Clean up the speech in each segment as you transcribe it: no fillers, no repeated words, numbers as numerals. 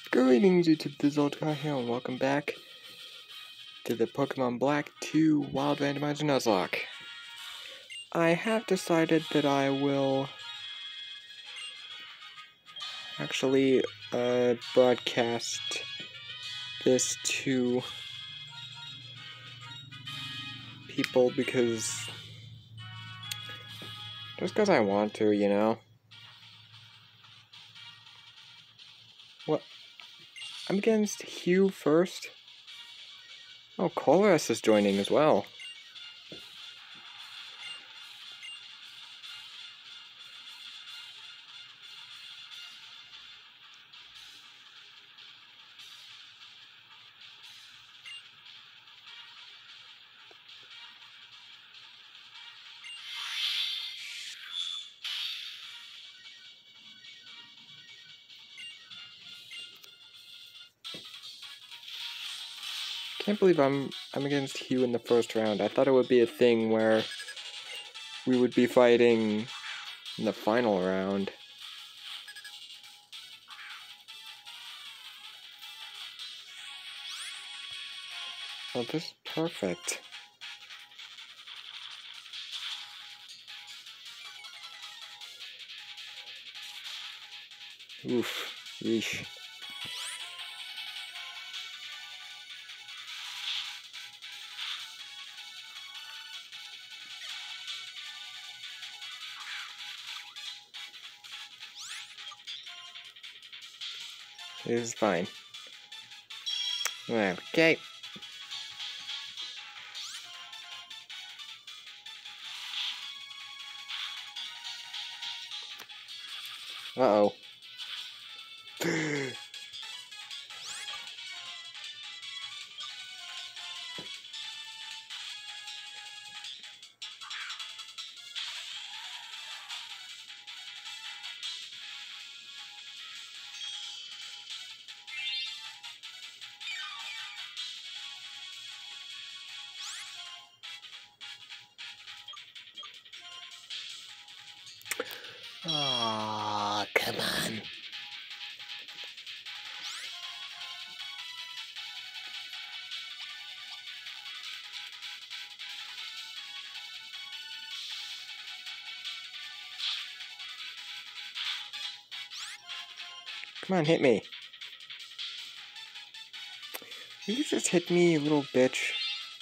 Greetings YouTube, this is Ultra here, and welcome back to the Pokemon Black 2 Wild Randomizer Nuzlocke. I have decided that I will actually broadcast this to people just because I want to, you know? What? I'm against Hugh first? Oh, Colress is joining as well. Can't believe I'm against Hugh in the first round. I thought it would be a thing where we would be fighting in the final round. Oh, this is perfect. Oof. Yeesh. It is fine. Okay. Uh-oh. Aw, come on. Come on, hit me. You just hit me, you little bitch.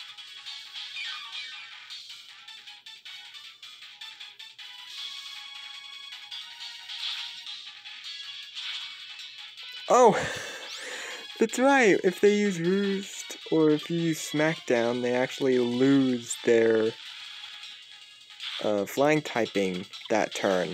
Oh! That's right! If they use Roost, or if you use Smackdown, they actually lose their flying typing that turn.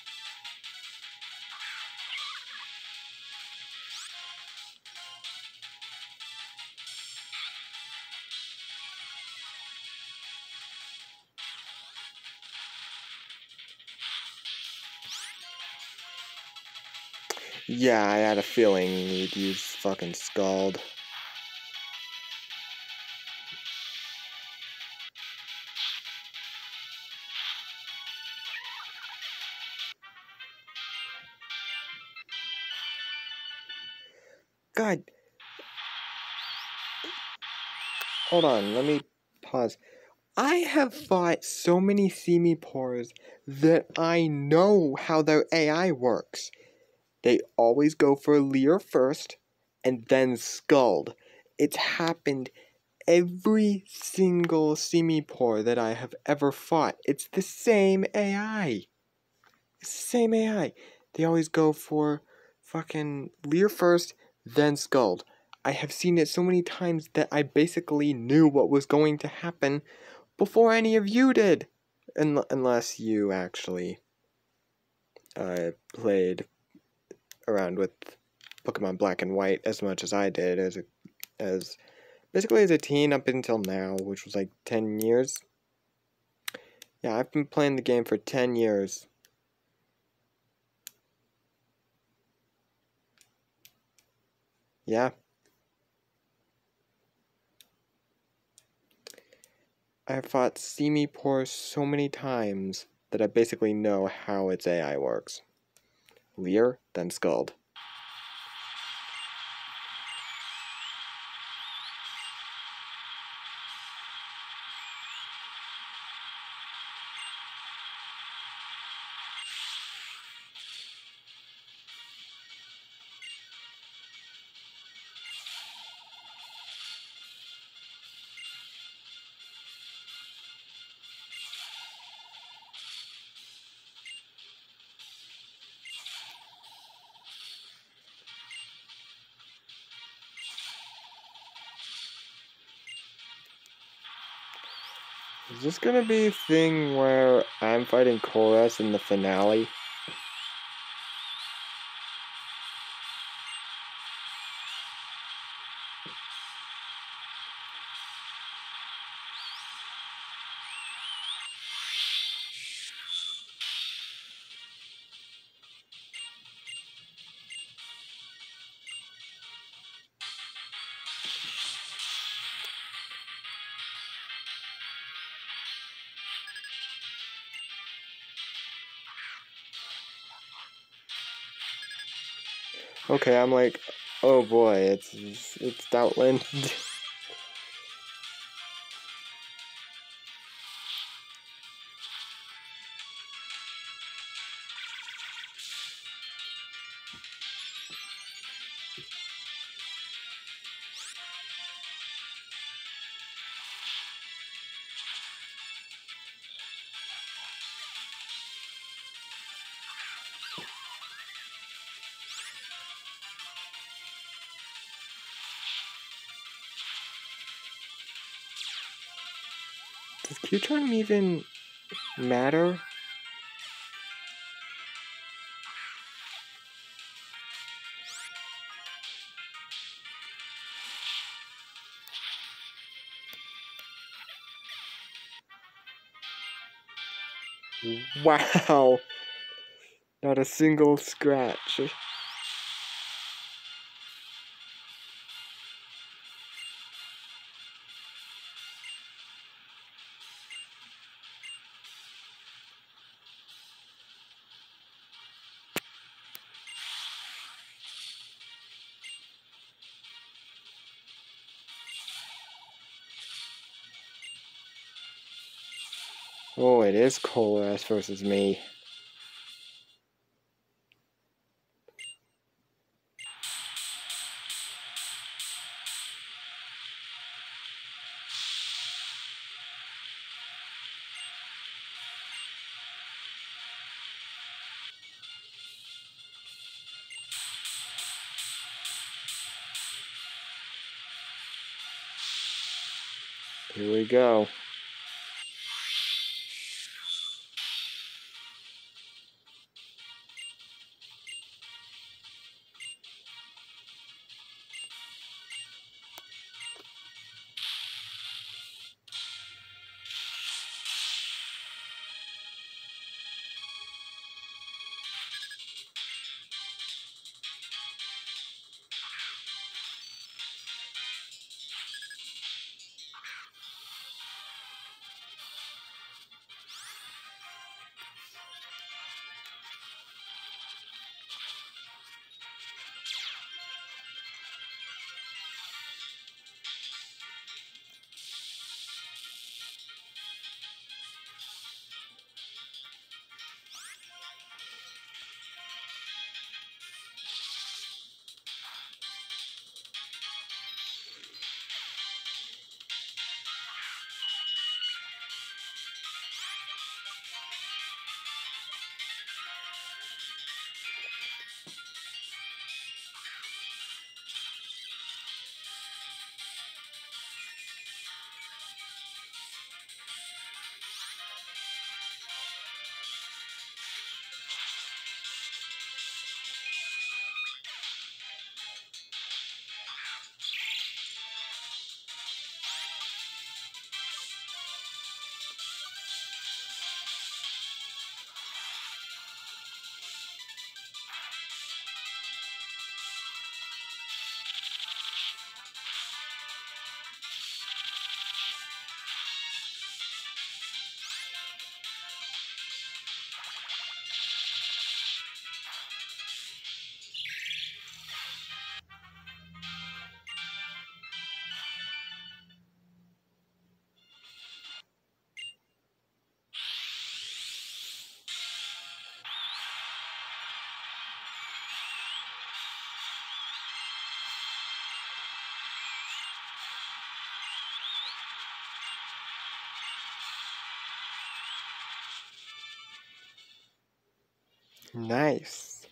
Yeah, I had a feeling you'd use fucking Scald. God. Hold on, let me pause. I have fought so many Simipours that I know how their AI works. They always go for Leer first, and then Scald. It's happened every single Simipour that I have ever fought. It's the same AI. It's the same AI. They always go for fucking Leer first, then Scald. I have seen it so many times that I basically knew what was going to happen before any of you did. Unless you actually played around with Pokemon Black and White as much as I did as basically as a teen up until now, which was like 10 years. Yeah, I've been playing the game for 10 years. Yeah. I have fought Simipour so many times that I basically know how its AI works. Leer, then Scald. Is this gonna be a thing where I'm fighting Koras in the finale? Okay, I'm like, oh boy, it's Stoutland. Does Q-Charm even matter? Wow! Not a single scratch. Oh, it is Koras versus me. Here we go. Nice.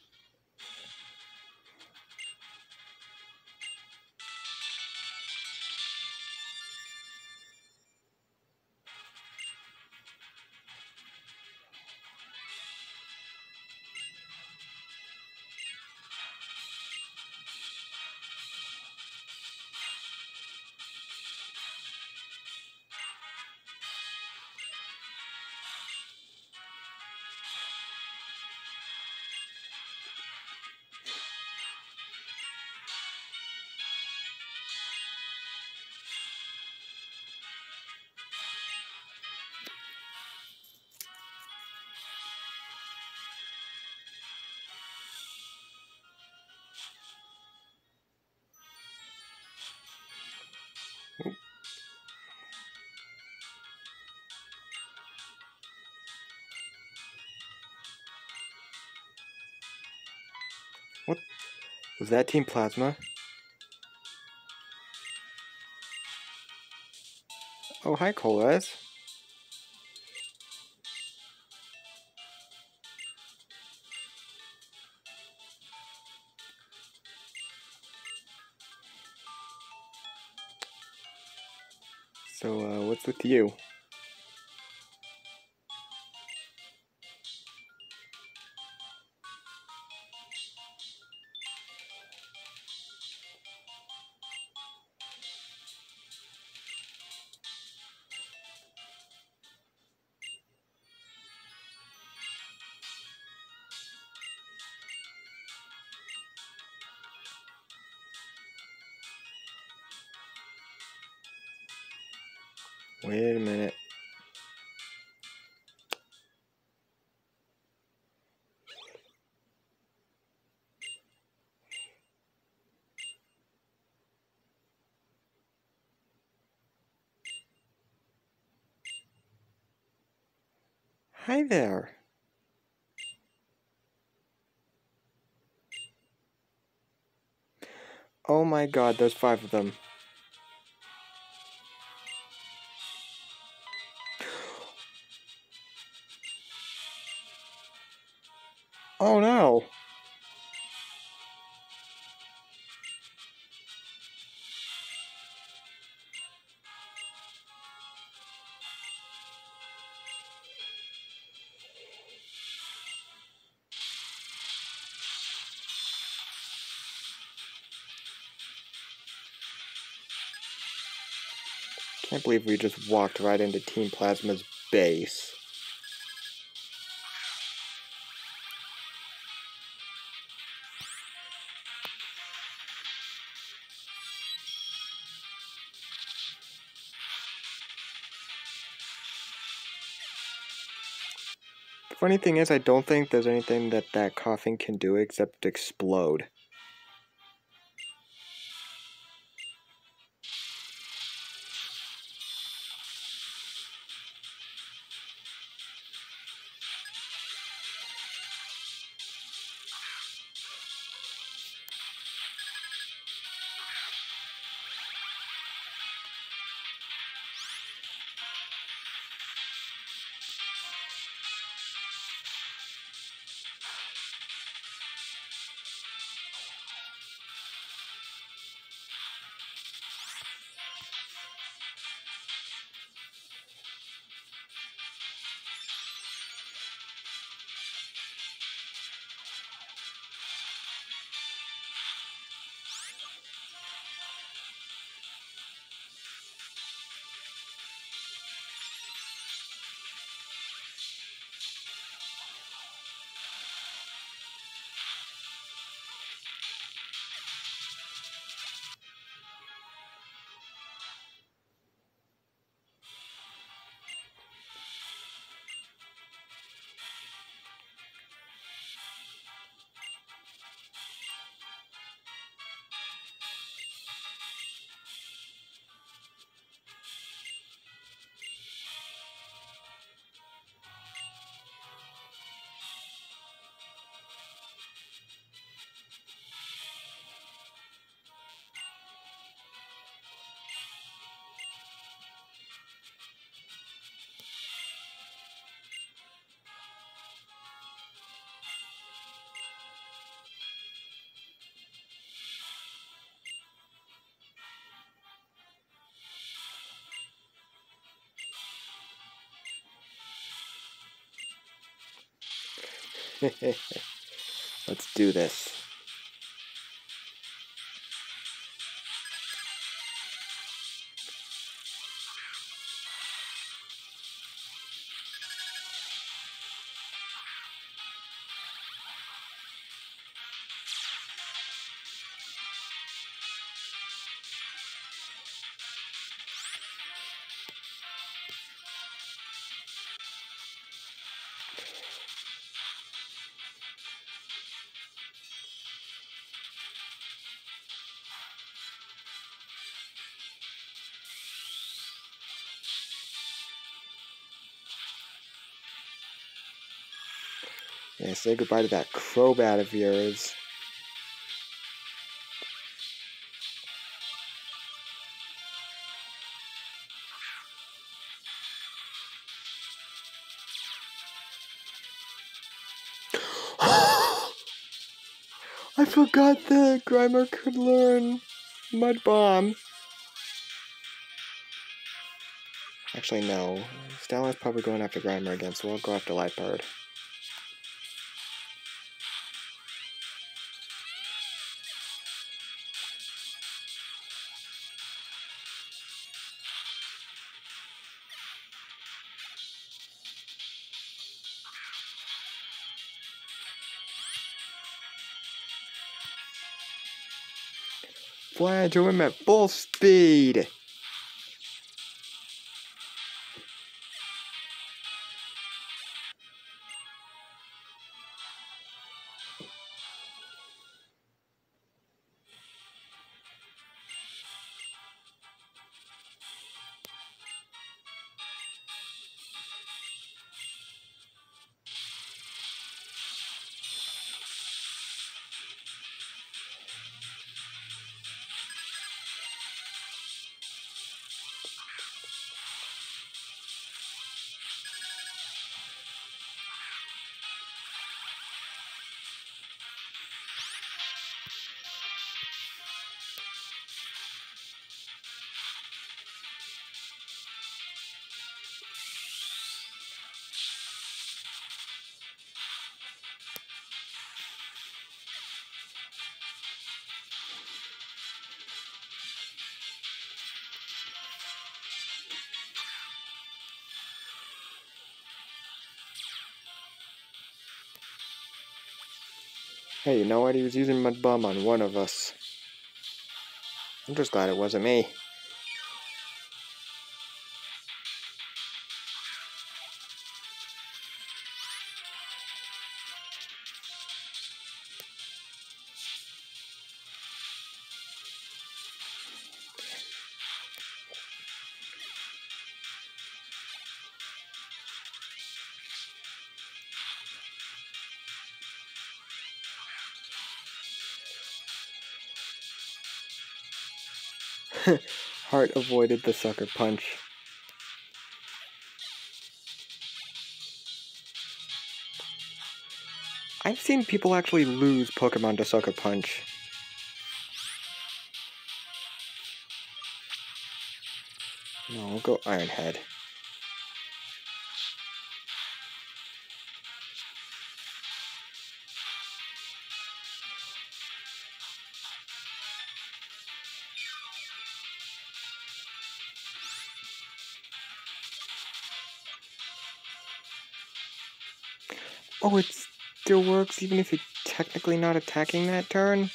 Was that Team Plasma? Oh, hi, Coles. So, what's with you? Wait a minute. Hi there. Oh my god, there's 5 of them. Oh no! Can't believe we just walked right into Team Plasma's base. The funny thing is, I don't think there's anything that Koffing can do except explode. Let's do this. Yeah, say goodbye to that Crobat of yours. I forgot that Grimer could learn Mud Bomb. Actually, no. Stalion's probably going after Grimer again, so we'll go after Light Bird. Fly into him at full speed! Hey, you know what? He was using Mud Bomb on one of us. I'm just glad it wasn't me. Heart avoided the sucker punch. I've seen people actually lose Pokemon to sucker punch. No, we'll go Iron Head. Oh, it still works even if you're technically not attacking that turn?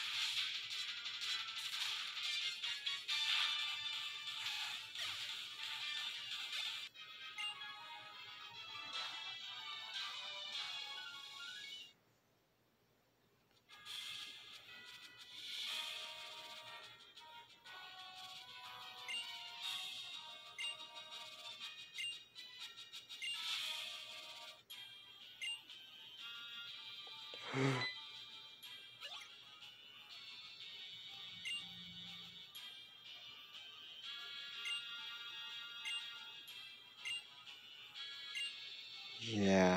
Yeah.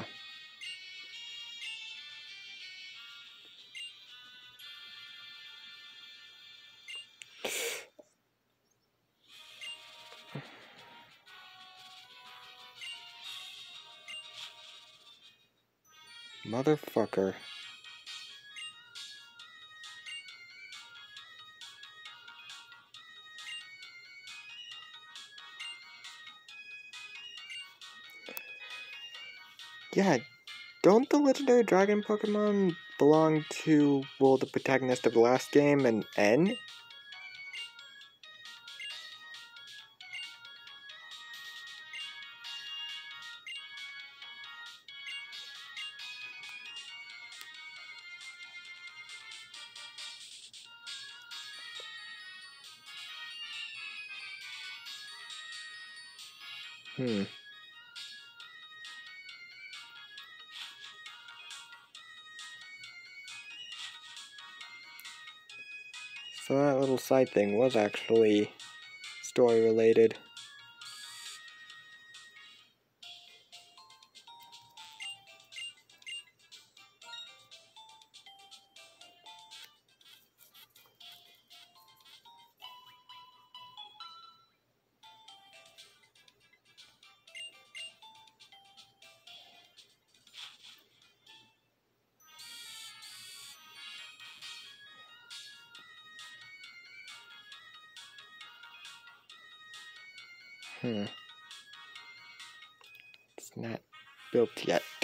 Motherfucker. Yeah, don't the legendary dragon Pokemon belong to, well, the protagonist of the last game, an N? Hmm. So that little side thing was actually story related. It's not built yet.